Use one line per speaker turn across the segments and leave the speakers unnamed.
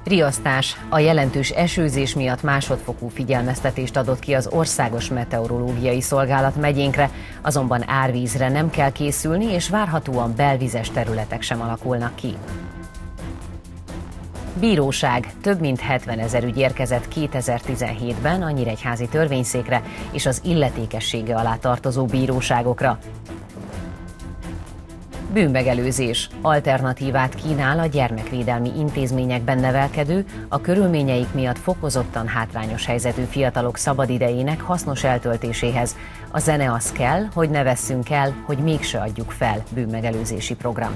Riasztás. A jelentős esőzés miatt másodfokú figyelmeztetést adott ki az Országos Meteorológiai Szolgálat megyénkre, azonban árvízre nem kell készülni, és várhatóan belvizes területek sem alakulnak ki. Bíróság. Több mint 70 000 ügy érkezett 2017-ben a Nyíregyházi Törvényszékre és az illetékessége alá tartozó bíróságokra. Bűnmegelőzés. Alternatívát kínál a gyermekvédelmi intézményekben nevelkedő, a körülményeik miatt fokozottan hátrányos helyzetű fiatalok szabadidejének hasznos eltöltéséhez. A zene az kell, hogy ne vesszünk el, hogy mégse adjuk fel bűnmegelőzési program.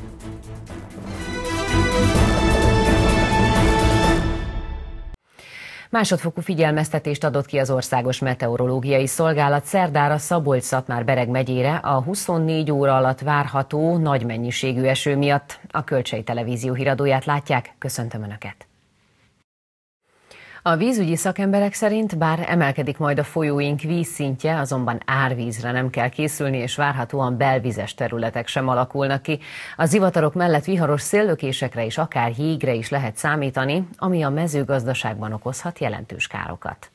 Másodfokú figyelmeztetést adott ki az Országos Meteorológiai Szolgálat szerdára Szabolcs-Szatmár-Bereg megyére a 24 óra alatt várható nagy mennyiségű eső miatt. A Kölcsey Televízió híradóját látják, köszöntöm Önöket! A vízügyi szakemberek szerint bár emelkedik majd a folyóink vízszintje, azonban árvízre nem kell készülni, és várhatóan belvizes területek sem alakulnak ki. A zivatarok mellett viharos széllökésekre és akár jégre is lehet számítani, ami a mezőgazdaságban okozhat jelentős károkat.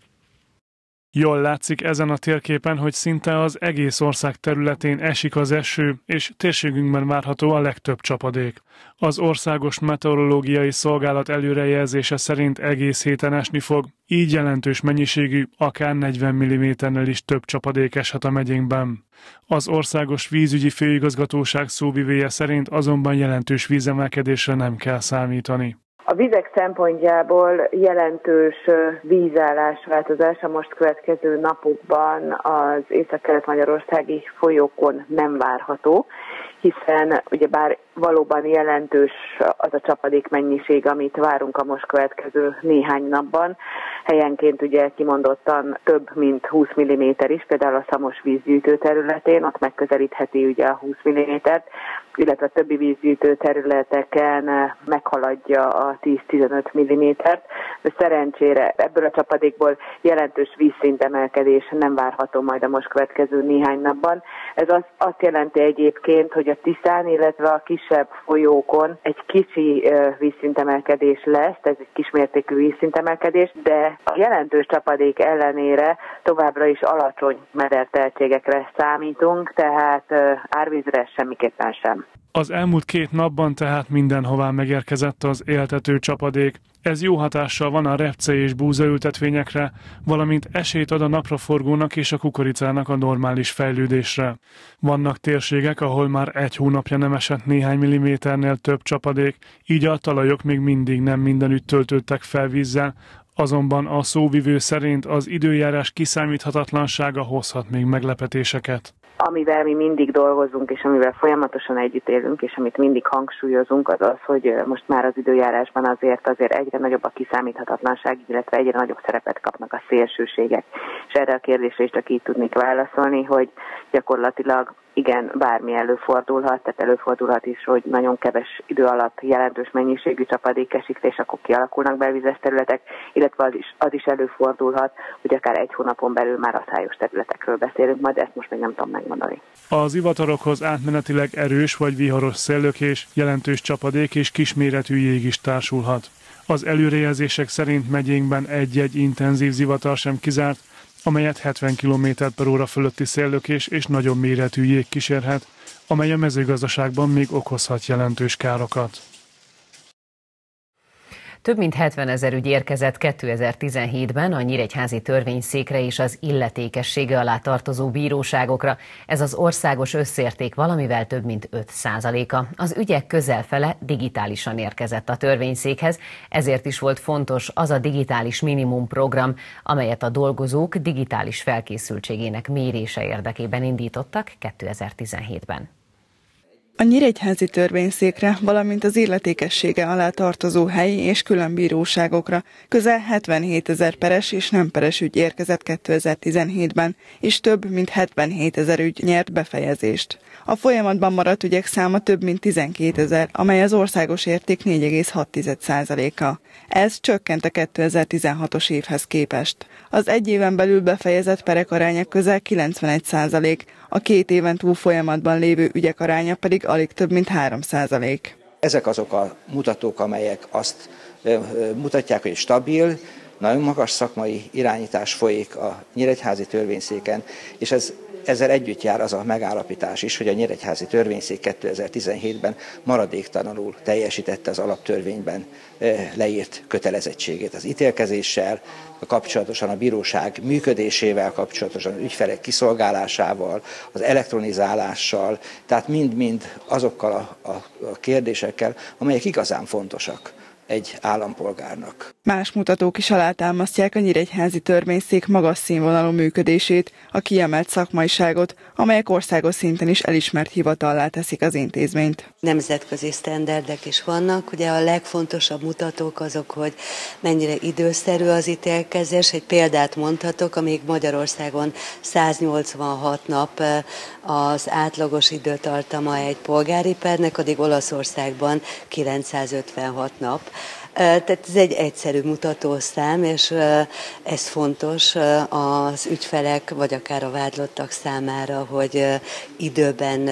Jól látszik ezen a térképen, hogy szinte az egész ország területén esik az eső, és térségünkben várható a legtöbb csapadék. Az Országos Meteorológiai Szolgálat előrejelzése szerint egész héten esni fog, így jelentős mennyiségű, akár 40 mm-nél is több csapadék eshet a megyénkben. Az Országos Vízügyi Főigazgatóság szóvivője szerint azonban jelentős vízemelkedésre nem kell számítani.
A vizek szempontjából jelentős vízállásváltozás a most következő napokban az észak-kelet-magyarországi folyókon nem várható, hiszen ugyebár valóban jelentős az a csapadék mennyiség, amit várunk a most következő néhány napban. Helyenként ugye kimondottan több mint 20 mm is, például a Szamos vízgyűjtő területén, ott megközelítheti ugye a 20 mm-t, illetve a többi vízgyűjtő területeken meghaladja a 10-15 mm-t. De szerencsére ebből a csapadékból jelentős vízszintemelkedés nem várható majd a most következő néhány napban. Ez azt jelenti egyébként, hogy a Tiszán, illetve a kisebb folyókon egy kicsi vízszintemelkedés lesz, ez egy kismértékű vízszintemelkedés, de a jelentős csapadék ellenére továbbra is alacsony mederteltségekre számítunk, tehát árvízre semmiképpen sem.
Az elmúlt 2 napban tehát mindenhová megérkezett az éltető csapadék. Ez jó hatással van a repce és búzaültetvényekre, valamint esélyt ad a napraforgónak és a kukoricának a normális fejlődésre. Vannak térségek, ahol már 1 hónapja nem esett néhány milliméternél több csapadék, így a talajok még mindig nem mindenütt töltődtek fel vízzel, azonban a szóvivő szerint az időjárás kiszámíthatatlansága hozhat még meglepetéseket.
Amivel mi mindig dolgozunk, és amivel folyamatosan együtt élünk, és amit mindig hangsúlyozunk, az az, hogy most már az időjárásban azért egyre nagyobb a kiszámíthatatlanság, illetve egyre nagyobb szerepet kapnak a szélsőségek. És erre a kérdésre is csak így tudnék válaszolni, hogy gyakorlatilag igen, bármi előfordulhat, tehát előfordulhat is, hogy nagyon keves idő alatt jelentős mennyiségű csapadék esik, és akkor kialakulnak belvizes területek, illetve az is előfordulhat, hogy akár 1 hónapon belül már aszályos területekről beszélünk, majd ezt most még nem tudom megmondani.
Az zivatarokhoz átmenetileg erős vagy viharos széllökés, jelentős csapadék és kisméretű jég is társulhat. Az előrejelzések szerint megyénkben egy-egy intenzív zivatar sem kizárt, amelyet 70 km/h fölötti széllökés és nagyobb méretű jég kísérhet, amely a mezőgazdaságban még okozhat jelentős károkat.
Több mint 70 000 ügy érkezett 2017-ben a Nyíregyházi Törvényszékre és az illetékessége alá tartozó bíróságokra. Ez az országos összérték valamivel több mint 5%-a. Az ügyek közel fele digitálisan érkezett a törvényszékhez, ezért is volt fontos az a digitális minimum program, amelyet a dolgozók digitális felkészültségének mérése érdekében indítottak 2017-ben.
A Nyíregyházi Törvényszékre, valamint az illetékessége alá tartozó helyi és külön bíróságokra közel 77 000 peres és nem peres ügy érkezett 2017-ben, és több mint 77 000 ügy nyert befejezést. A folyamatban maradt ügyek száma több mint 12 000, amely az országos érték 4,6%-a. Ez csökkent a 2016-os évhez képest. Az 1 éven belül befejezett perek aránya közel 91%, a 2 éven túl folyamatban lévő ügyek aránya pedig alig több mint 3%.
Ezek azok a mutatók, amelyek azt mutatják, hogy stabil, nagyon magas szakmai irányítás folyik a nyíregyházi törvényszéken, és ezzel együtt jár az a megállapítás is, hogy a nyíregyházi törvényszék 2017-ben maradéktalanul teljesítette az alaptörvényben leírt kötelezettségét az ítélkezéssel, kapcsolatosan a bíróság működésével, kapcsolatosan az ügyfelek kiszolgálásával, az elektronizálással, tehát mind-mind azokkal a kérdésekkel, amelyek igazán fontosak egy állampolgárnak.
Más mutatók is alátámasztják a nyíregyházi törvényszék magas színvonalú működését, a kiemelt szakmaiságot, amelyek országos szinten is elismert hivatallá teszik az intézményt.
Nemzetközi sztenderdek is vannak, ugye a legfontosabb mutatók azok, hogy mennyire időszerű az ítélkezés. Egy példát mondhatok, amíg Magyarországon 186 nap az átlagos időtartama egy polgári pernek, addig Olaszországban 956 nap. Tehát ez egy egyszerű mutatószám, és ez fontos az ügyfelek, vagy akár a vádlottak számára, hogy időben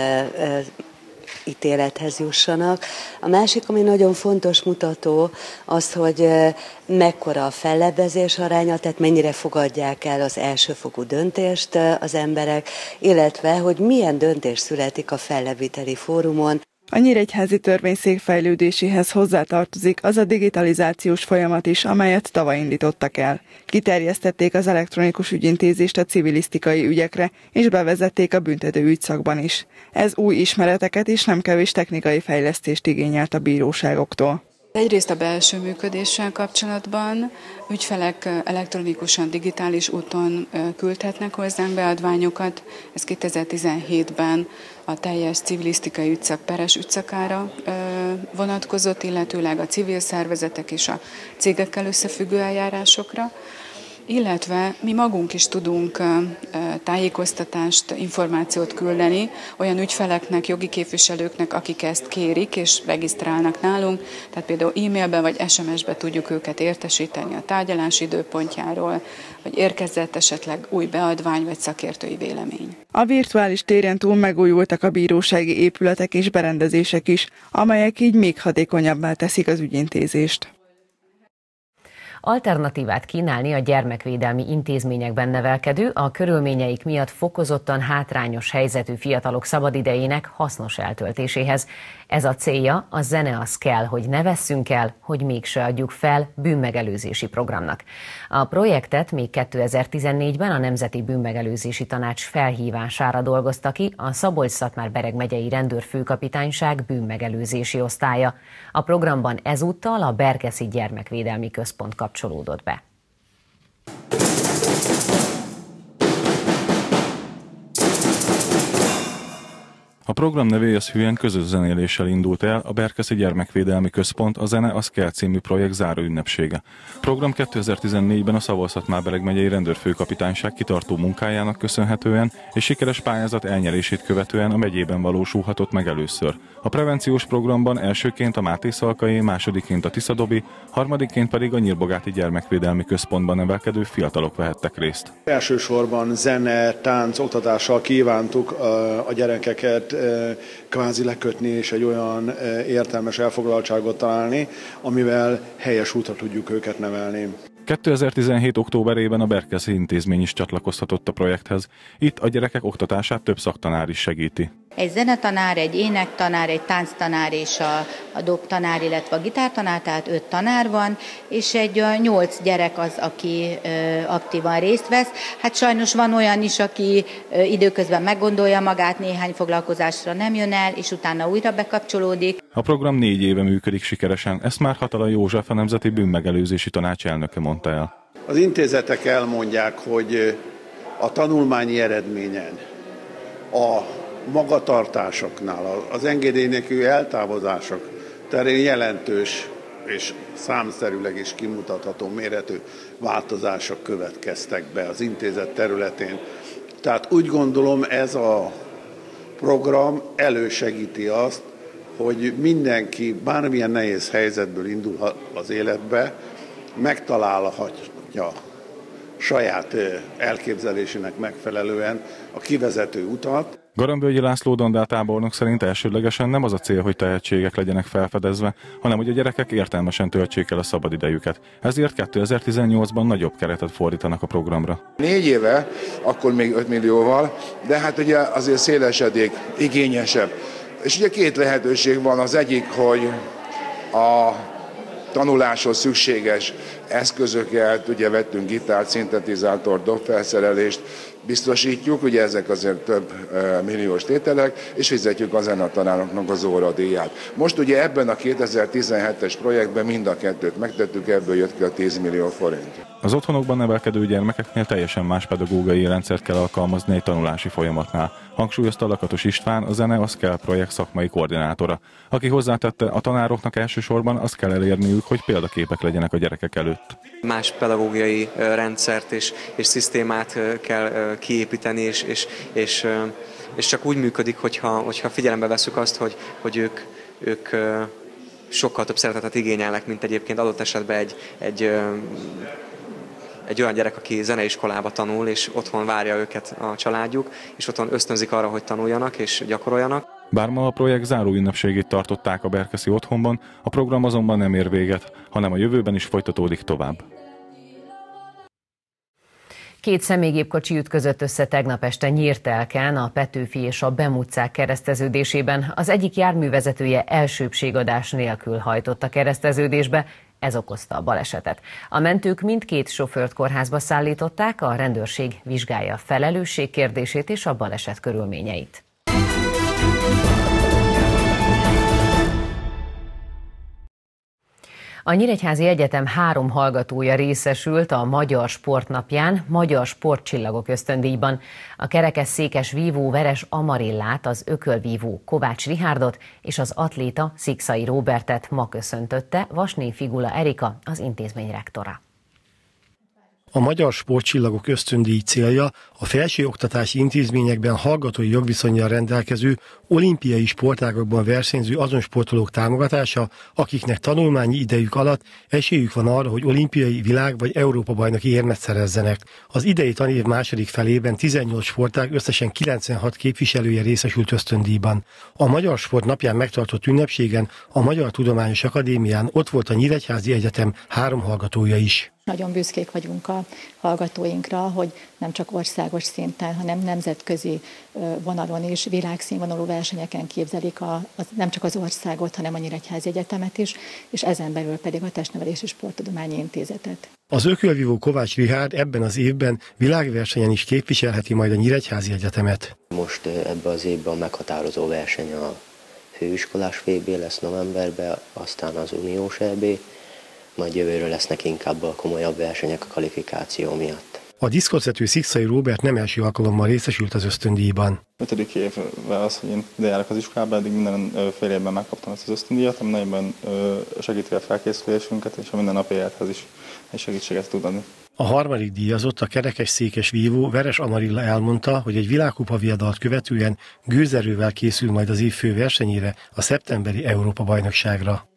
ítélethez jussanak. A másik, ami nagyon fontos mutató, az, hogy mekkora a fellebbezés aránya, tehát mennyire fogadják el az elsőfokú döntést az emberek, illetve, hogy milyen döntés születik a fellebbviteli fórumon.
A nyíregyházi törvényszék fejlődéséhez hozzátartozik az a digitalizációs folyamat is, amelyet tavaly indítottak el. Kiterjesztették az elektronikus ügyintézést a civilisztikai ügyekre, és bevezették a büntető ügyszakban is. Ez új ismereteket és nem kevés technikai fejlesztést igényelt a bíróságoktól.
Egyrészt a belső működéssel kapcsolatban ügyfelek elektronikusan, digitális úton küldhetnek hozzánk beadványokat. Ez 2017-ben a teljes civilisztikai ügyszak peres ügyszakára vonatkozott, illetőleg a civil szervezetek és a cégekkel összefüggő eljárásokra. Illetve mi magunk is tudunk tájékoztatást, információt küldeni olyan ügyfeleknek, jogi képviselőknek, akik ezt kérik és regisztrálnak nálunk. Tehát például e-mailben vagy SMS-ben tudjuk őket értesíteni a tárgyalás időpontjáról, vagy érkezett esetleg új beadvány vagy szakértői vélemény.
A virtuális téren túl megújultak a bírósági épületek és berendezések is, amelyek így még hatékonyabbá teszik az ügyintézést.
Alternatívát kínálni a gyermekvédelmi intézményekben nevelkedő, a körülményeik miatt fokozottan hátrányos helyzetű fiatalok szabadidejének hasznos eltöltéséhez. Ez a célja a Zene az kell, hogy ne vesszünk el, hogy mégse adjuk fel bűnmegelőzési programnak. A projektet még 2014-ben a Nemzeti Bűnmegelőzési Tanács felhívására dolgozta ki a Szabolcs-Szatmár-Bereg megyei rendőrfőkapitányság bűnmegelőzési osztálya. A programban ezúttal a Berkeszi Gyermekvédelmi Központ kapcsolódott be.
A program nevéhez hűen közös zenéléssel indult el a Berkeszi Gyermekvédelmi Központ a Zene az kell című projekt záró ünnepsége. A program 2014-ben a Szabolcs-Szatmár-Bereg megyei rendőrfőkapitányság kitartó munkájának köszönhetően és sikeres pályázat elnyerését követően a megyében valósulhatott meg először. A prevenciós programban elsőként a Máté-Szalkai, másodiként a Tiszadobi, harmadikként pedig a Nyírbogáti Gyermekvédelmi Központban nevelkedő fiatalok vehettek részt.
Elsősorban zene, tánc, oktatással kívántuk a gyerekeket kvázi lekötni és egy olyan értelmes elfoglaltságot találni, amivel helyes útra tudjuk őket nevelni.
2017. októberében a Berkeszi intézmény is csatlakozhatott a projekthez. Itt a gyerekek oktatását több szaktanár is segíti.
Egy zenetanár, egy énektanár, egy tánctanár és a dobtanár, illetve a gitártanár, tehát 5 tanár van, és egy 8 gyerek az, aki aktívan részt vesz. Hát sajnos van olyan is, aki időközben meggondolja magát, néhány foglalkozásra nem jön el, és utána újra bekapcsolódik.
A program 4 éve működik sikeresen, ezt már Hatala József, a Nemzeti Bűnmegelőzési Tanács elnöke mondta el.
Az intézetek elmondják, hogy a tanulmányi eredményen, a magatartásoknál, az engedély nélküli eltávozások terén jelentős és számszerűleg is kimutatható méretű változások következtek be az intézet területén. Tehát úgy gondolom, ez a program elősegíti azt, hogy mindenki bármilyen nehéz helyzetből indulhat az életbe, megtalálhatja
saját elképzelésének megfelelően a kivezető utat.
Garambölgyi László Dandál tábornok szerint elsődlegesen nem az a cél, hogy tehetségek legyenek felfedezve, hanem hogy a gyerekek értelmesen töltsék el a szabadidejüket. Ezért 2018-ban nagyobb keretet fordítanak a programra.
4 éve, akkor még 5 millióval, de hát ugye azért szélesedik, igényesebb. És ugye 2 lehetőség van, az egyik, hogy a tanuláshoz szükséges eszközöket, ugye vettünk gitárt, szintetizátort, dobfelszerelést, biztosítjuk, ugye ezek azért több milliós tételek, és fizetjük a zenetanároknak az óradíját. Most ugye ebben a 2017-es projektben mind a kettőt megtettük, ebből jött ki a 10 millió forint.
Az otthonokban nevelkedő gyermekeknél teljesen más pedagógiai rendszert kell alkalmazni egy tanulási folyamatnál, hangsúlyozta Lakatos István, a Zene az kell projekt szakmai koordinátora, aki hozzátette, a tanároknak elsősorban azt kell elérniük, hogy példaképek legyenek a gyerekek előtt.
Más pedagógiai rendszert és szisztémát kell kiépíteni, és csak úgy működik, hogyha figyelembe vesszük azt, hogy ők sokkal több szeretetet igényelnek, mint egyébként adott esetben egy olyan gyerek, aki zeneiskolába tanul, és otthon várja őket a családjuk, és otthon ösztönzik arra, hogy tanuljanak és gyakoroljanak.
Bár ma a projekt záró ünnepségét tartották a berkeszi otthonban, a program azonban nem ér véget, hanem a jövőben is folytatódik tovább.
2 személygépkocsi ütközött össze tegnap este Nyírtelken, a Petőfi és a Bem utcák kereszteződésében. Az egyik járművezetője elsőbbségadás nélkül hajtott a kereszteződésbe, ez okozta a balesetet. A mentők mindkét sofőrt kórházba szállították, a rendőrség vizsgálja a felelősség kérdését és a baleset körülményeit. A Nyíregyházi Egyetem 3 hallgatója részesült a Magyar Sportnapján Magyar Sportcsillagok ösztöndíjban. A kerekesszékes vívó Veres Amarillát, az ökölvívó Kovács Rihárdot és az atléta Szikszai Róbertet ma köszöntötte Vasné Figula Erika, az intézmény rektora.
A Magyar Sportcsillagok ösztöndíj célja a felsőoktatási intézményekben hallgatói jogviszonnyal rendelkező, olimpiai sportágokban versenyző azon sportolók támogatása, akiknek tanulmányi idejük alatt esélyük van arra, hogy olimpiai, világ- vagy Európa-bajnoki érmet szerezzenek. Az idei tanév második felében 18 sportág összesen 96 képviselője részesült ösztöndíjban. A Magyar Sport napján megtartott ünnepségen a Magyar Tudományos Akadémián ott volt a Nyíregyházi Egyetem 3 hallgatója is.
Nagyon büszkék vagyunk a hallgatóinkra, hogy nem csak országos szinten, hanem nemzetközi vonalon is, világszínvonalú versenyeken képzelik nem csak az országot, hanem a Nyíregyházi Egyetemet is, és ezen belül pedig a Testnevelési Sporttudományi Intézetet.
Az ökölvívó Kovács Richárd ebben az évben világversenyen is képviselheti majd a Nyíregyházi Egyetemet.
Most ebben az évben a meghatározó verseny a főiskolás VB lesz novemberben, aztán az uniós EB, majd jövőről lesznek inkább a komolyabb versenyek a kvalifikáció miatt.
A diszkoszvető Szikszai Róbert nem első alkalommal részesült az ösztöndíjban.
5. évvel az, hogy én ide járok az iskolában, eddig minden fél évben megkaptam ezt az ösztöndíjat, ami nagyban segíti a felkészülésünket, és a mindennapi élethez is egy segítséget tud adni.
A harmadik díjazott, a kerekesszékes vívó Veres Amarilla elmondta, hogy egy világkupa viadalt követően gőzerővel készül majd az év fő versenyére, a szeptemberi Európa-bajnokságra.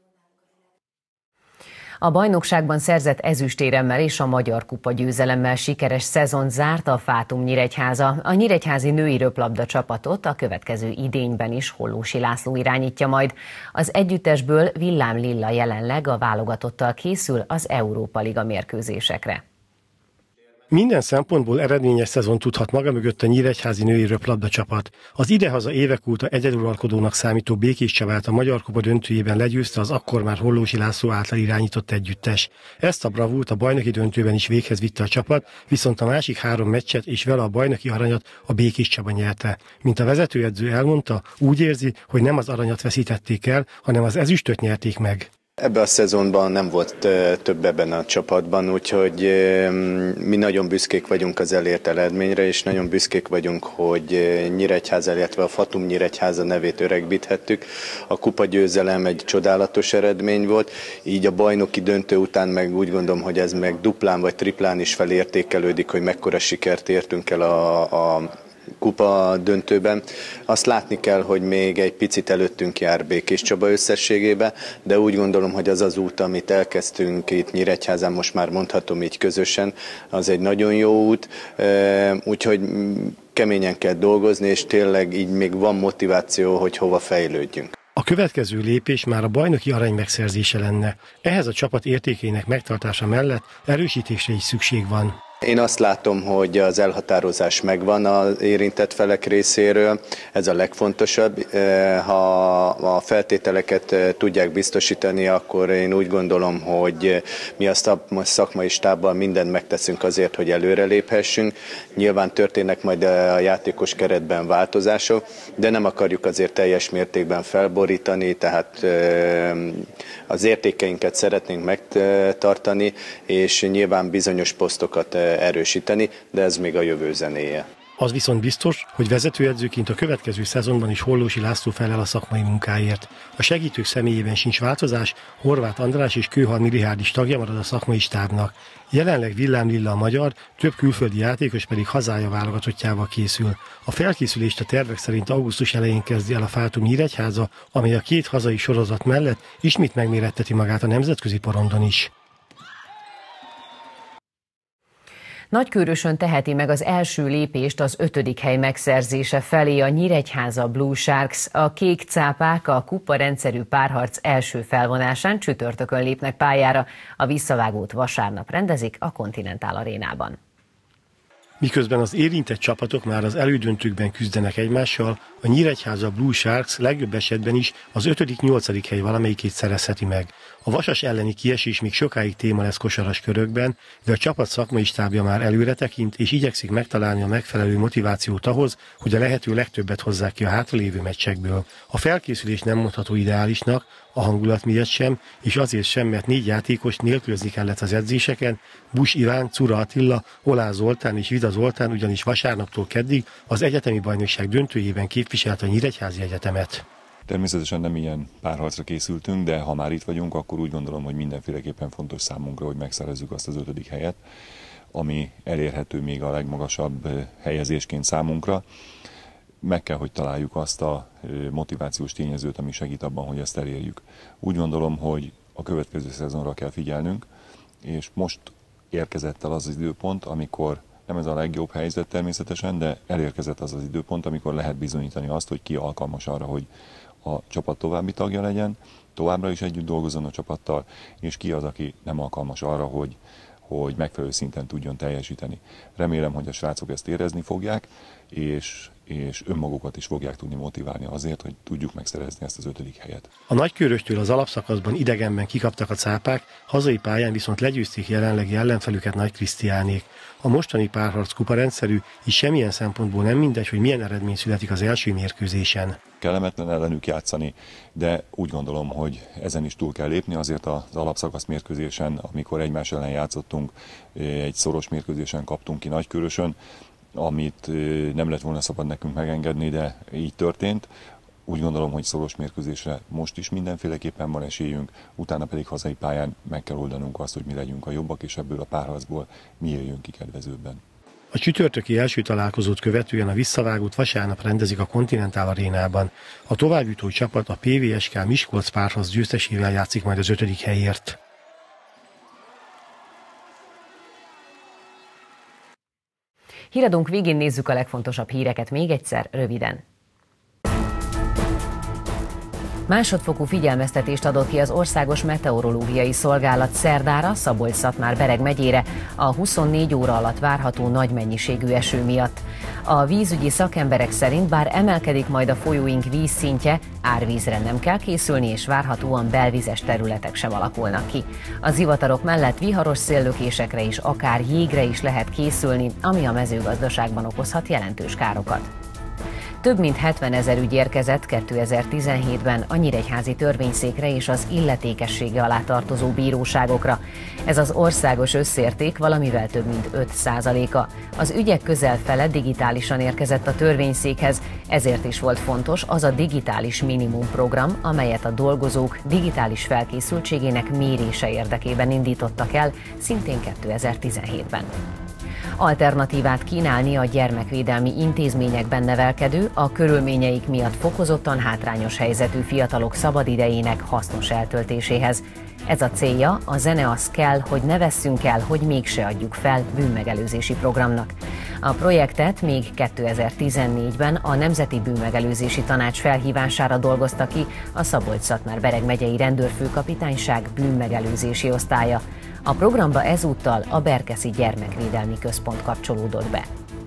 A bajnokságban szerzett ezüstéremmel és a Magyar Kupa győzelemmel sikeres szezon zárt a Fátum Nyíregyháza. A nyíregyházi női röplabda csapatot a következő idényben is Hollósi László irányítja majd. Az együttesből Villám Lilla jelenleg a válogatottal készül az Európa Liga mérkőzésekre.
Minden szempontból eredményes szezon tudhat maga mögött a nyíregyházi női röplabda csapat. Az idehaza évek óta egyeduralkodónak számító Békés Csabát a Magyar Kupa döntőjében legyőzte az akkor már Hollósi László által irányított együttes. Ezt a bravúrt a bajnoki döntőben is véghez vitte a csapat, viszont a másik 3 meccset és vele a bajnoki aranyat a Békés Csaba nyerte. Mint a vezetőedző elmondta, úgy érzi, hogy nem az aranyat veszítették el, hanem az ezüstöt nyerték meg.
Ebben a szezonban nem volt több ebben a csapatban, úgyhogy mi nagyon büszkék vagyunk az elért eredményre, és nagyon büszkék vagyunk, hogy Nyíregyháza, illetve a Fatum Nyíregyháza nevét öregbíthettük. A kupagyőzelem egy csodálatos eredmény volt, így a bajnoki döntő után meg úgy gondolom, hogy ez meg duplán vagy triplán is felértékelődik, hogy mekkora sikert értünk el a kupa döntőben. Azt látni kell, hogy még egy picit előttünk jár Békés Csaba összességébe, de úgy gondolom, hogy az az út, amit elkezdtünk itt Nyíregyházán, most már mondhatom így közösen, az egy nagyon jó út, úgyhogy keményen kell dolgozni, és tényleg így még van motiváció, hogy hova fejlődjünk.
A következő lépés már a bajnoki arany megszerzése lenne. Ehhez a csapat értékeinek megtartása mellett erősítésre is szükség van.
Én azt látom, hogy az elhatározás megvan az érintett felek részéről, ez a legfontosabb. Ha a feltételeket tudják biztosítani, akkor én úgy gondolom, hogy mi a szakmai stábbal mindent megteszünk azért, hogy előreléphessünk. Nyilván történnek majd a játékos keretben változások, de nem akarjuk azért teljes mértékben felborítani, tehát az értékeinket szeretnénk megtartani, és nyilván bizonyos posztokat erősíteni, de ez még a jövő zenéje.
Az viszont biztos, hogy vezetőedzőként a következő szezonban is Hollósy László felel a szakmai munkáért. A segítők személyében sincs változás, Horváth András és Kőhalmi Richárd is tagja marad a szakmai stábnak. Jelenleg Villám Lilla a magyar, több külföldi játékos pedig hazája válogatottjával készül. A felkészülést a tervek szerint augusztus elején kezdi el a Fátum Nyíregyháza, amely a két hazai sorozat mellett ismét megméretteti magát a nemzetközi porondon is.
Nagykőrösön teheti meg az első lépést az 5. hely megszerzése felé a Nyíregyháza Blue Sharks. A kék cápák a kupa rendszerű párharc első felvonásán csütörtökön lépnek pályára. A visszavágót vasárnap rendezik a Continental Arénában.
Miközben az érintett csapatok már az elődöntőkben küzdenek egymással, a Nyíregyháza Blue Sharks legjobb esetben is az 5.-8. hely valamelyikét szerezheti meg. A Vasas elleni kiesés még sokáig téma lesz kosaras körökben, de a csapat szakmai stábja már előre tekint, és igyekszik megtalálni a megfelelő motivációt ahhoz, hogy a lehető legtöbbet hozzák ki a hátralévő meccsekből. A felkészülés nem mondható ideálisnak, a hangulat miatt sem, és azért sem, mert 4 játékost nélkülözni kellett az edzéseken. Busch Iván, Czura Attila, Olá Zoltán és Vida Zoltán ugyanis vasárnaptól keddig az egyetemi bajnokság döntőjében képviselte a Nyíregyházi Egyetemet.
Természetesen nem ilyen párharcra készültünk, de ha már itt vagyunk, akkor úgy gondolom, hogy mindenféleképpen fontos számunkra, hogy megszerezzük azt az 5. helyet, ami elérhető még a legmagasabb helyezésként számunkra. Meg kell, hogy találjuk azt a motivációs tényezőt, ami segít abban, hogy ezt elérjük. Úgy gondolom, hogy a következő szezonra kell figyelnünk, és most érkezett el az időpont, amikor nem ez a legjobb helyzet természetesen, de elérkezett az az időpont, amikor lehet bizonyítani azt, hogy ki alkalmas arra, hogy a csapat további tagja legyen, továbbra is együtt dolgozzon a csapattal, és ki az, aki nem alkalmas arra, hogy megfelelő szinten tudjon teljesíteni. Remélem, hogy a srácok ezt érezni fogják, és önmagukat is fogják tudni motiválni azért, hogy tudjuk megszerezni ezt az 5. helyet.
A Nagykőröstől az alapszakaszban idegenben kikaptak a cápák, hazai pályán viszont legyőzték jelenlegi ellenfelüket Nagy Krisztiánék. A mostani párharc kupa rendszerű, és semmilyen szempontból nem mindegy, hogy milyen eredmény születik az első mérkőzésen.
Kellemetlen ellenük játszani, de úgy gondolom, hogy ezen is túl kell lépni, azért az alapszakasz mérkőzésen, amikor egymás ellen játszottunk, egy szoros mérkőzésen kaptunk ki Nagykőrösön, amit nem lett volna szabad nekünk megengedni, de így történt. Úgy gondolom, hogy szoros mérkőzésre most is mindenféleképpen van esélyünk, utána pedig hazai pályán meg kell oldanunk azt, hogy mi legyünk a jobbak, és ebből a párharcból mi jöjjünk ki kedvezőbben.
A csütörtöki első találkozót követően a visszavágót vasárnap rendezik a Continental Arénában. A továbbjutó csapat a PVSK Miskolc párharc győztesével játszik majd az 5. helyért.
Híradónk végén nézzük a legfontosabb híreket még egyszer, röviden. Másodfokú figyelmeztetést adott ki az Országos Meteorológiai Szolgálat szerdára Szabolcs-Szatmár-Bereg megyére a 24 óra alatt várható nagy mennyiségű eső miatt. A vízügyi szakemberek szerint bár emelkedik majd a folyóink vízszintje, árvízre nem kell készülni, és várhatóan belvizes területek sem alakulnak ki. A zivatarok mellett viharos széllökésekre és akár jégre is lehet készülni, ami a mezőgazdaságban okozhat jelentős károkat. Több mint 70 000 ügy érkezett 2017-ben a nyíregyházi törvényszékre és az illetékessége alá tartozó bíróságokra. Ez az országos összérték valamivel több mint 5%-a. Az ügyek közel fele digitálisan érkezett a törvényszékhez, ezért is volt fontos az a digitális minimum program, amelyet a dolgozók digitális felkészültségének mérése érdekében indítottak el, szintén 2017-ben. alternatívát kínálni a gyermekvédelmi intézményekben nevelkedő, a körülményeik miatt fokozottan hátrányos helyzetű fiatalok szabadidejének hasznos eltöltéséhez. Ez a célja a Zene az kell, hogy ne vesszünk el, hogy mégse adjuk fel bűnmegelőzési programnak. A projektet még 2014-ben a Nemzeti Bűnmegelőzési Tanács felhívására dolgozta ki a Szabolcs-Szatmár-Bereg megyei rendőrfőkapitányság bűnmegelőzési osztálya. A programba ezúttal a Berkeszi Gyermekvédelmi Központ kapcsolódott be.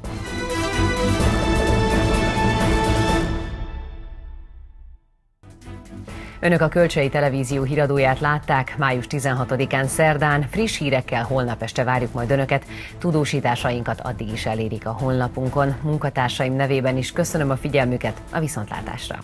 Önök a Kölcsei Televízió híradóját látták május 16-án szerdán. Friss hírekkel holnap este várjuk majd Önöket. Tudósításainkat addig is elérik a honlapunkon. Munkatársaim nevében is köszönöm a figyelmüket, a viszontlátásra!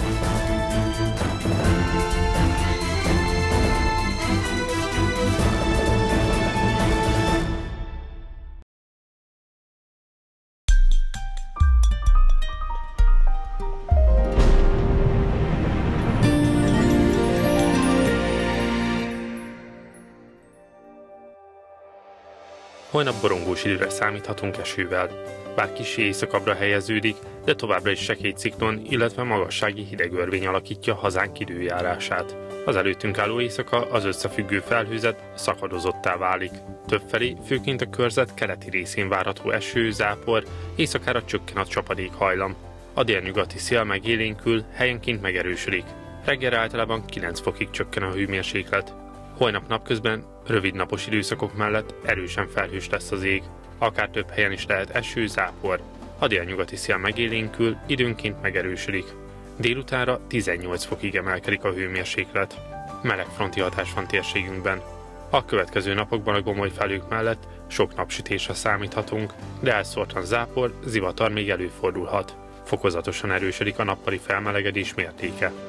Holnap borongós időre számíthatunk esővel. Bár kissé északabbra helyeződik, de továbbra is sekély ciklon, illetve magassági hidegörvény alakítja hazánk időjárását. Az előttünk álló éjszaka az összefüggő felhőzet szakadozottá válik. Többfelé, főként a körzet keleti részén várható eső, zápor, éjszakára csökken a csapadékhajlam. A délnyugati szél megélénkül, helyenként megerősödik. Reggelre általában 9 fokig csökken a hőmérséklet. Holnap napközben rövid napos időszakok mellett erősen felhős lesz az ég. Akár több helyen is lehet eső, zápor. A délnyugati szél megélénkül, időnként megerősödik. Délutánra 18 fokig emelkedik a hőmérséklet. Meleg fronti hatás van térségünkben. A következő napokban a gomoly felhők mellett sok napsütésre számíthatunk, de elszórtan zápor, zivatar még előfordulhat. Fokozatosan erősödik a nappali felmelegedés mértéke.